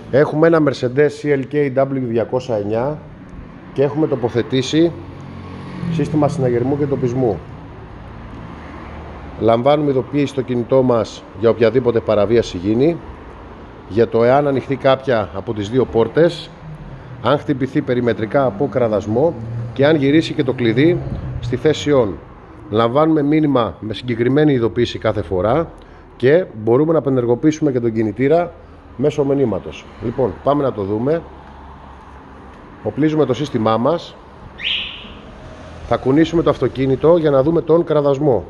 Έχουμε ένα Mercedes CLK W209 και έχουμε τοποθετήσει σύστημα συναγερμού και εντοπισμού. Λαμβάνουμε ειδοποίηση στο κινητό μας για οποιαδήποτε παραβίαση γίνει, για το εάν ανοιχτεί κάποια από τις δύο πόρτες, αν χτυπηθεί περιμετρικά από κραδασμό και αν γυρίσει και το κλειδί στη θέση on. Λαμβάνουμε μήνυμα με συγκεκριμένη ειδοποίηση κάθε φορά και μπορούμε να απενεργοποιήσουμε και τον κινητήρα μέσω μηνύματος. Λοιπόν, πάμε να το δούμε. Οπλίζουμε το σύστημά μας. Θα κουνήσουμε το αυτοκίνητο για να δούμε τον κραδασμό.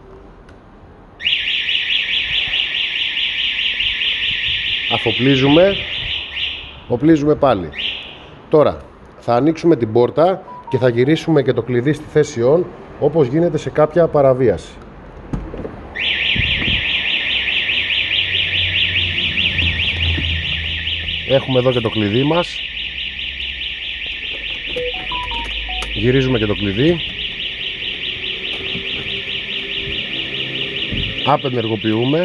Αφοπλίζουμε, οπλίζουμε πάλι. Τώρα θα ανοίξουμε την πόρτα και θα γυρίσουμε και το κλειδί στη θέση on, όπως γίνεται σε κάποια παραβίαση. Έχουμε εδώ και το κλειδί μας. Γυρίζουμε και το κλειδί. Απενεργοποιούμε.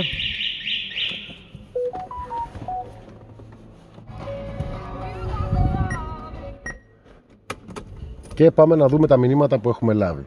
Και πάμε να δούμε τα μηνύματα που έχουμε λάβει.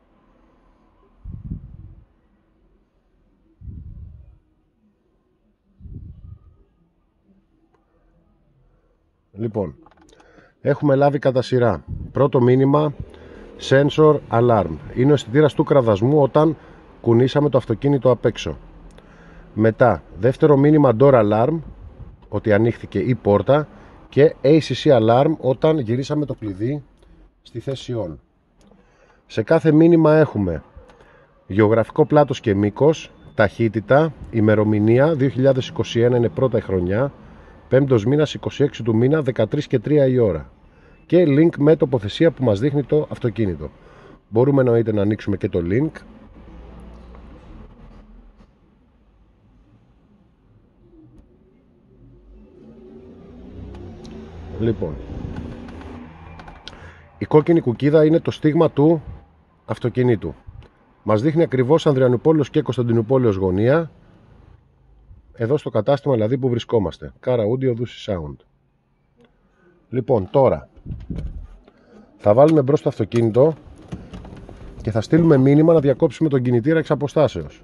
Λοιπόν, έχουμε λάβει κατά σειρά. Πρώτο μήνυμα, sensor alarm. Είναι ο αισθητήρας του κραδασμού όταν κουνήσαμε το αυτοκίνητο απ' έξω. Μετά, δεύτερο μήνυμα, door alarm, ότι ανοίχθηκε η πόρτα. Και ACC alarm όταν γυρίσαμε το κλειδί στη θέση on. Σε κάθε μήνυμα έχουμε γεωγραφικό πλάτος και μήκος, ταχύτητα, ημερομηνία 2021 είναι πρώτα η χρονιά, 5ος μήνας 26 του μήνα 13 και 3 η ώρα και link με τοποθεσία που μας δείχνει το αυτοκίνητο. Μπορούμε εννοείται να ανοίξουμε και το link. Λοιπόν, η κόκκινη κουκίδα είναι το στίγμα του αυτοκινήτου. Μας δείχνει ακριβώς Ανδριανουπόλεως και Κωνσταντινουπόλεως γωνία. Εδώ στο κατάστημα δηλαδή που βρισκόμαστε. Καραούντι Δούση Sound. Λοιπόν, τώρα θα βάλουμε μπρος το αυτοκίνητο και θα στείλουμε μήνυμα να διακόψουμε τον κινητήρα εξ αποστάσεως.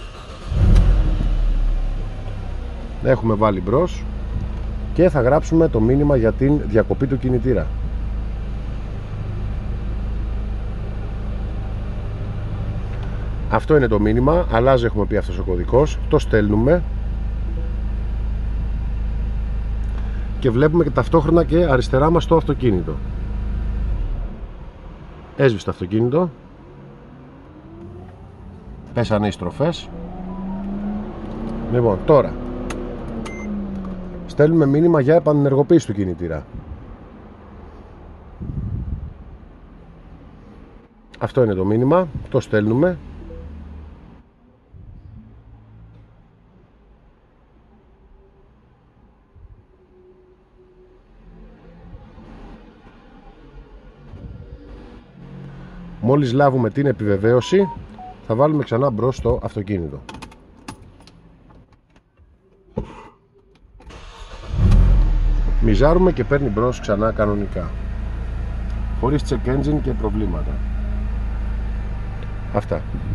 Έχουμε βάλει μπρος και θα γράψουμε το μήνυμα για την διακοπή του κινητήρα. Αυτό είναι το μήνυμα, αλλάζει έχουμε πει αυτός ο κωδικός, το στέλνουμε και βλέπουμε και ταυτόχρονα και αριστερά μας το αυτοκίνητο. Έσβησε το αυτοκίνητο, πέσανε οι στροφές. Λοιπόν, τώρα στέλνουμε μήνυμα για επανενεργοποίηση του κινητήρα. Αυτό είναι το μήνυμα, το στέλνουμε. Μόλις λάβουμε την επιβεβαίωση θα βάλουμε ξανά μπρος το αυτοκίνητο. Μιζάρουμε και παίρνει μπρος ξανά κανονικά, χωρίς check engine και προβλήματα. Αυτά.